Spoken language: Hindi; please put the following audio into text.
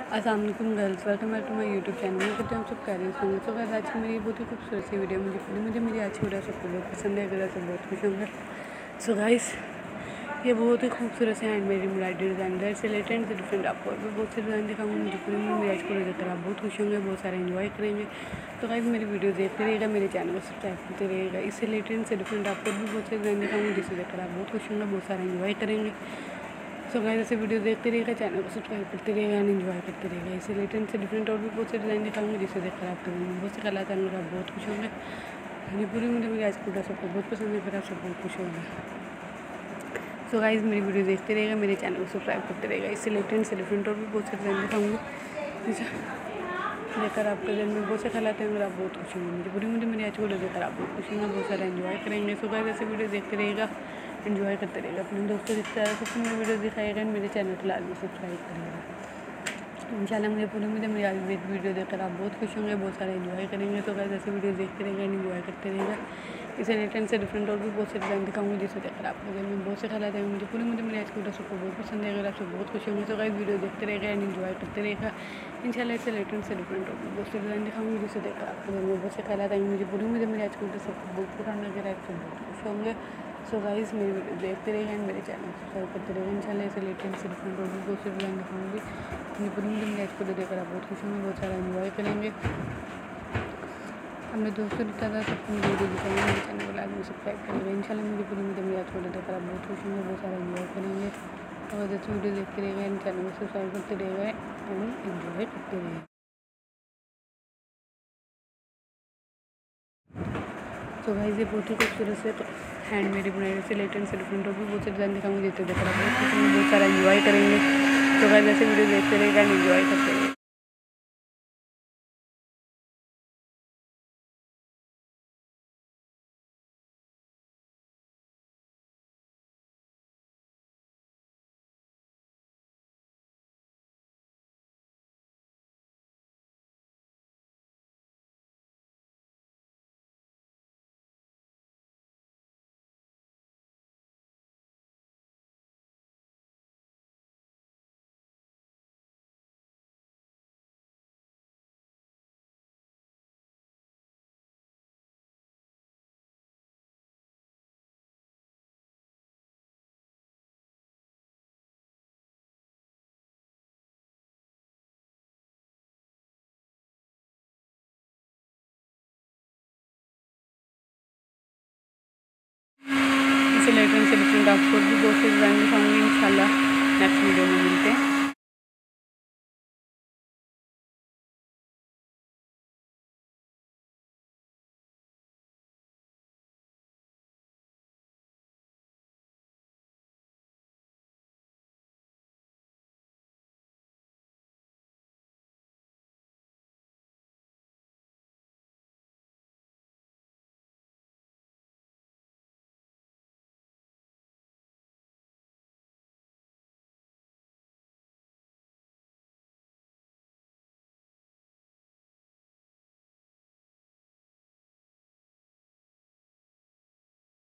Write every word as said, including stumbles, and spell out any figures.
अस्सलाम वालेकुम girls, welcome back to my YouTube channel. मैं करते हैं आप सब कह रहे हैं। तो गाइस आज की मेरी बहुत ही खूबसूरत सी वीडियो मुझे पूरी मुझे मेरी आज की वीडियो सबको बहुत पसंद है। अगर सब बहुत खुश होंगे। सो गाइस ये बहुत ही खूबसूरत से हैंडमेड एम्ब्रॉयडरी डिज़ाइन है, से लेटेंट से डिफरेंट आपको और भी बहुत से डिज़ाइन दिखाऊंगी। मुझे पूरी मेरी आज को देखकर आप बहुत खुश होंगे, बहुत सारे एंजॉय करेंगे। तो गाइस मेरी वीडियो देखते रहिएगा, मेरे चैनल को सब्सक्राइब करते रहिएगा। इससे लेटेंट से डिफरेंट आपको भी बहुत से डिज़ाइन दिखाऊंगी, जिसे देखकर आप बहुत खुश होंगे, बहुत सारे एंजॉय करेंगे। सो गाइस ऐसे वीडियो देखते रहिएगा, चैनल को सब्सक्राइब करते रहिएगा एंड एंजॉय करते रहिएगा। इसे लेटेंट से डिफरेंट और भी बहुत से डिज़ाइन दिखाऊंगी, जिसे देखकर आप करेंगे बहुत से कला चैनल आप बहुत खुश होंगे। ये पूरी मुझे मेरी आज की वीडियो सबको बहुत पसंद है, फिर आप सब बहुत खुश होंगे। सो गाइस मेरी वीडियो देखते रहिएगा, मेरे चैनल को सब्सक्राइब करते रहिएगा। इससे लेटेंट से डिफरेंट और भी बहुत से डिज़ाइन दिखाऊंगी, देखकर आपके दिन में बहुत से खिलाते हैं, आप बहुत खुश होंगे। मुझे पूरी मुझे मेरी आज की वीडियो देखकर आप बहुत खुश होंगे, बहुत सारा एंजॉय करेंगे। सो गाइस ऐसे वीडियो देखते रहिएगा, एंजॉय करते रहेगा, अपने दोस्तों रिश्तेदारों को अपनी वीडियो दिखाएगा, मेरे चैनल को लाजमी सब्सक्राइब करिएगा। इंशाल्लाह मुझे पूरी मुझे मेरी आज वीडियो देखकर आप बहुत खुश होंगे, बहुत सारे एंजॉय करेंगे। तो गाइस ऐसे वीडियो देखते रहेगा एंड एंजॉय करते रहेगा। इसे लेटेंट से डिफरेंट और भी बहुत से डिज़ाइन दिखाऊंगी, जिसे देखकर आपको घर में बहुत से ख्याल आते हैं। मुझे पूरी मुझे मेरी आज की वीडियो सबको बहुत पसंद है, अगर आप सब बहुत खुश होंगे। तो गाइस वीडियो देखते रहेगा एंड एंजॉय करते रहेगा। इंशाल्लाह इसे लेटेंट से डिफरेंट और भी बहुत से डिज़ाइन दिखाऊंगी, जिसे देखकर आपको घर में बहुत से ख्याल आते हैं। मुझे पूरी मुझे मेरी आज की वीडियो सबको बहुत पसंद है, अगर आप सब बहुत खुश होंगे। सो गाइस मेरी वीडियो देखते रहेंगे एंड मेरे चैनल को सब्सक्राइब करते रहेंगे। इंशाल्लाह इसे लेटेंट से डिफरेंट और भी बहुत से डिज़ाइन दिखाऊंगी। मुझे पूरी मुझे मेरी आज की वीडियो देखकर आप बहुत खुश होंगे, बहुत सारा एंजॉय करेंगे। अपने दोस्तों रिश्तेदार सबको मेरी वीडियो दिखाएंगे, मेरे चैनल को लाजमी सब्सक्राइब करेंगे। इंशाल्लाह मुझे पूरी मुझे मेरी आज की वीडियो देखकर आप बहुत खुश होंगे, बहुत सारा एंजॉय करेंगे। और अच्छी वीडियो देखते रहेगा एंड चैनल को सब्सक्राइब करते रहेगा एंड एंजॉय करते रहेगा। तो गाइस ये बहुत ही खूबसूरत से हैंडमेड बनाए से लेटेंट से डिफरेंट और भी बहुत से डिज़ाइन दिखाऊंगी, देते देखकर आप बहुत खुश होंगे, बहुत सारा एंजॉय करेंगे। तो गाइस ऐसे वीडियो देखते रहेगा एंड एंजॉय करते रहेगा। इसे लेटेंट से डिफरेंट आपको भी बहुत से डिज़ाइन दिखाऊंगी। इंशाल्लाह नेक्स्ट वीडियो में मिलते हैं।